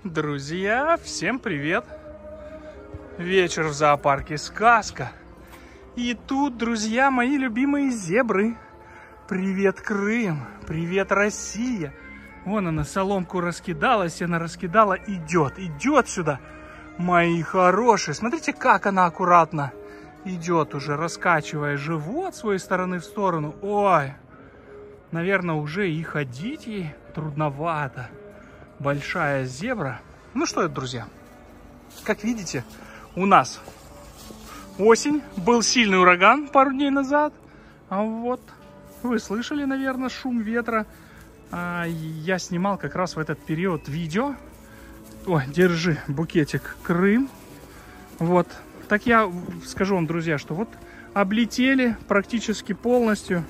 Друзья, всем привет! Вечер в зоопарке сказка. И тут, друзья, мои любимые зебры. Привет, Крым! Привет, Россия! Вон она соломку раскидалась, она раскидала, идет сюда. Мои хорошие, смотрите, как она аккуратно идет уже, раскачивая живот с своей стороны в сторону. Ой, наверное, уже и ходить ей трудновато. Большая зебра. Ну что это, друзья, как видите, у нас осень, был сильный ураган пару дней назад. А вот вы слышали, наверное, шум ветра. Я снимал как раз в этот период видео. Ой, держи букетик, Крым. Вот, так я скажу вам, друзья, что вот облетели практически полностью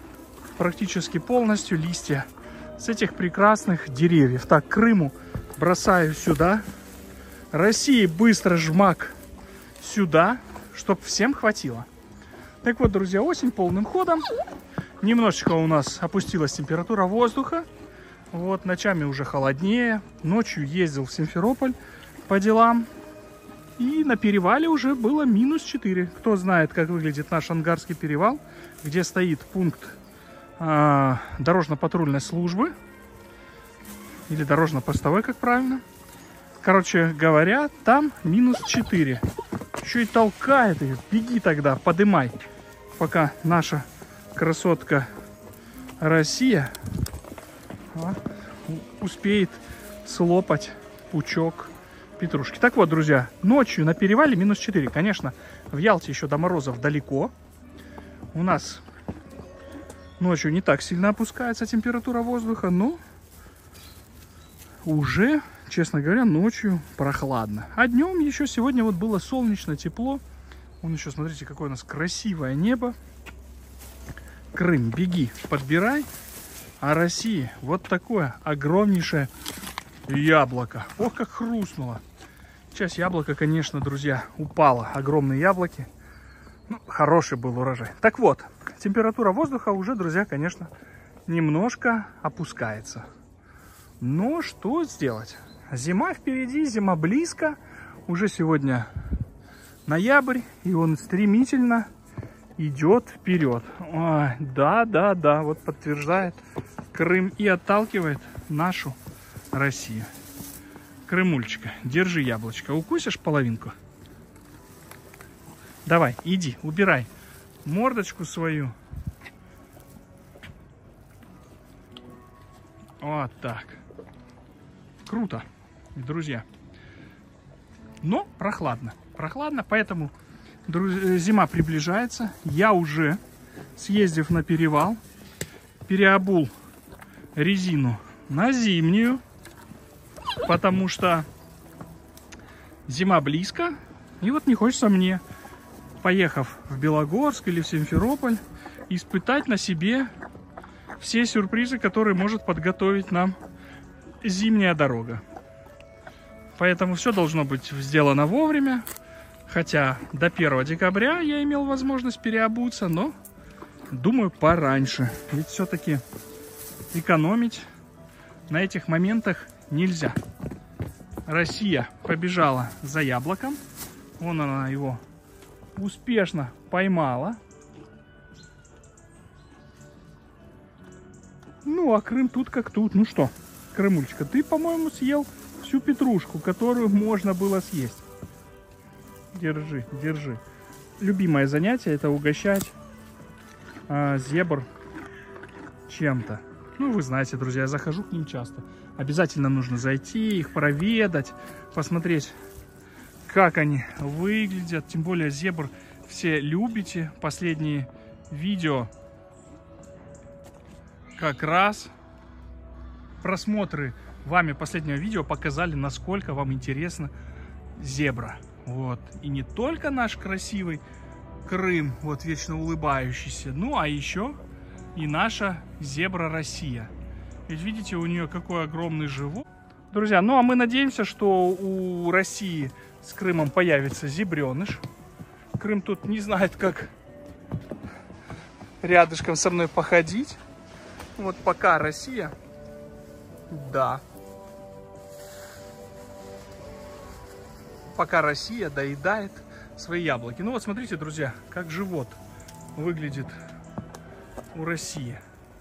листья с этих прекрасных деревьев. Так, Крыму бросаю сюда. России быстро жмак сюда, чтобы всем хватило. Так вот, друзья, осень полным ходом. Немножечко у нас опустилась температура воздуха. Вот, ночами уже холоднее. Ночью ездил в Симферополь по делам. И на перевале уже было -4. Кто знает, как выглядит наш Ангарский перевал, где стоит пункт дорожно-патрульной службы или дорожно-постовой, как правильно. Короче говоря, там -4. Еще и толкает ее. Беги тогда, подымай, пока наша красотка Россия успеет слопать пучок петрушки. Так вот, друзья, ночью на перевале -4. Конечно, в Ялте еще до морозов далеко. У нас ночью не так сильно опускается температура воздуха, но уже, честно говоря, ночью прохладно. А днем еще сегодня вот было солнечно, тепло. Вон еще, смотрите, какое у нас красивое небо. Крым, беги, подбирай. А России вот такое огромнейшее яблоко. Ох, как хрустнуло. Сейчас яблоко, конечно, друзья, упало. Огромные яблоки. Ну, хороший был урожай. Так вот, температура воздуха уже, друзья, конечно, немножко опускается. Но что сделать? Зима впереди, зима близко. Уже сегодня ноябрь, и он стремительно идет вперед. Ой, да, вот подтверждает Крым и отталкивает нашу Россию. Крымульчика, держи яблочко. Укусишь половинку? Давай, иди, убирай мордочку свою. Вот так. Круто, друзья. Но прохладно. Прохладно, поэтому, друзья, зима приближается. Я уже, съездив на перевал, переобул резину на зимнюю, потому что зима близко. И вот не хочется мне, поехав в Белогорск или в Симферополь, испытать на себе все сюрпризы, которые может подготовить нам зимняя дорога. Поэтому все должно быть сделано вовремя. Хотя до 1 декабря я имел возможность переобуться, но думаю, пораньше. Ведь все-таки экономить на этих моментах нельзя. Россия побежала за яблоком. Вон она его успешно поймала. Ну, а Крым тут как тут. Ну что, Крымульчика, ты, по-моему, съел всю петрушку, которую можно было съесть. Держи, держи. Любимое занятие — это угощать зебр чем-то. Ну, вы знаете, друзья, я захожу к ним часто. Обязательно нужно зайти, их проведать, посмотреть, как они выглядят. Тем более зебр все любите. Последние видео как раз просмотры вами последнего видео показали, насколько вам интересна зебра. Вот. И не только наш красивый Крым, вот вечно улыбающийся, ну а еще и наша зебра Россия. Ведь видите, у нее какой огромный живот. Друзья, ну а мы надеемся, что у России с Крымом появится зебреныш. Крым тут не знает, как рядышком со мной походить. Вот пока Россия, да, пока Россия доедает свои яблоки. Ну вот смотрите, друзья, как живот выглядит у России.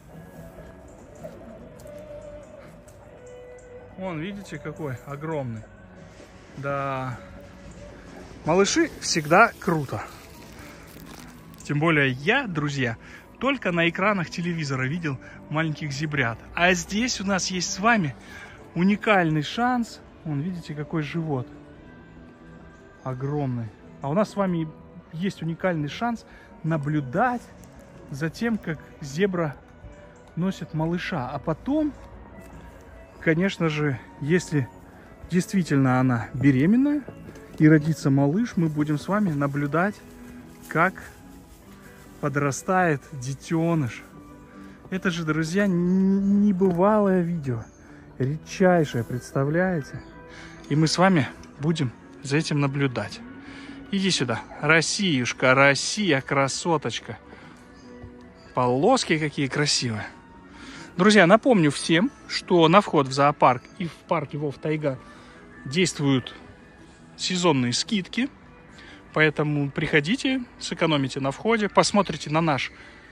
Вон, видите, какой огромный. Да, малыши всегда круто. Тем более я, друзья, только на экранах телевизора видел маленьких зебрят. А здесь у нас есть с вами уникальный шанс. Вон, видите, какой живот. Огромный. А у нас с вами есть уникальный шанс наблюдать за тем, как зебра носит малыша. А потом, конечно же, если действительно она беременная и родится малыш, мы будем с вами наблюдать, как подрастает детеныш. Это же, друзья, небывалое видео. Редчайшее, представляете? И мы с вами будем за этим наблюдать. Иди сюда. Россиюшка, Россия, красоточка. Полоски какие красивые. Друзья, напомню всем, что на вход в зоопарк и в парк Львов Тайга действуют сезонные скидки. Поэтому приходите, сэкономите на входе, посмотрите на наш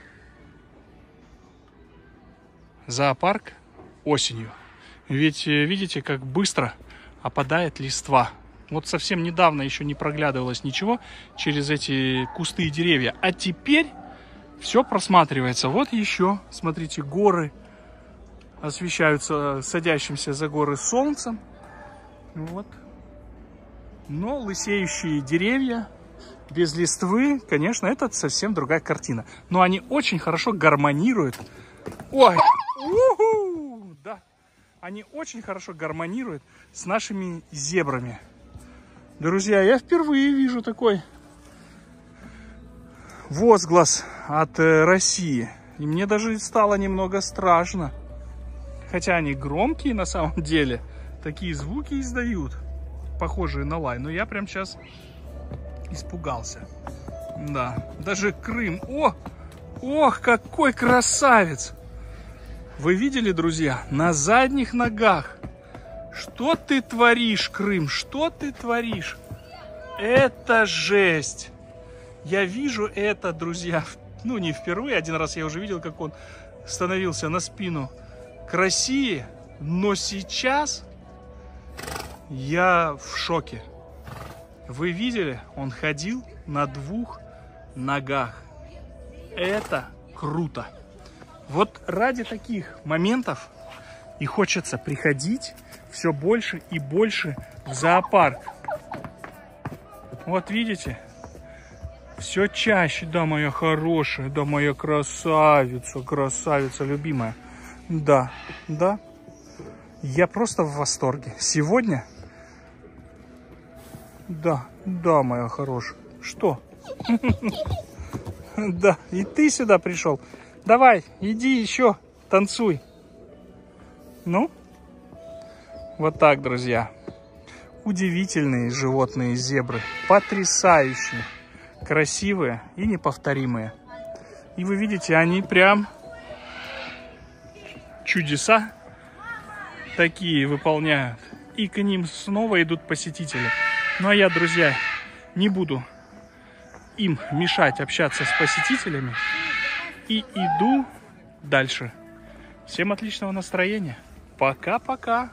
зоопарк осенью. Ведь видите, как быстро опадает листва. Вот совсем недавно еще не проглядывалось ничего через эти кусты и деревья. А теперь все просматривается. Вот еще, смотрите, горы освещаются садящимся за горы солнцем. Вот. Но лысеющие деревья без листвы, конечно, это совсем другая картина. Но они очень хорошо гармонируют. Ой! У-ху! Да. Они очень хорошо гармонируют с нашими зебрами. Друзья, я впервые вижу такой возглас от России. И мне даже стало немного страшно. Хотя они громкие на самом деле. Такие звуки издают, похожие на лай. Но я прям сейчас испугался. Да, даже Крым. О! Ох, какой красавец! Вы видели, друзья, на задних ногах? Что ты творишь, Крым? Что ты творишь? Это жесть! Я вижу это, друзья, ну не впервые. Один раз я уже видел, как он становился на спину к России. Но сейчас я в шоке. Вы видели? Он ходил на 2 ногах. Это круто. Вот ради таких моментов и хочется приходить все больше и больше в зоопарк. Вот видите? Все чаще. Да, моя хорошая, да, моя красавица, красавица любимая. Да, да. Я просто в восторге. Сегодня... Да, да, моя хорошая. Что? Да, и ты сюда пришел. Давай, иди еще, танцуй. Ну, вот так, друзья. Удивительные животные зебры. Потрясающие, красивые и неповторимые. И вы видите, они прям чудеса такие выполняют. И к ним снова идут посетители. Ну а я, друзья, не буду им мешать общаться с посетителями. И иду дальше. Всем отличного настроения. Пока-пока.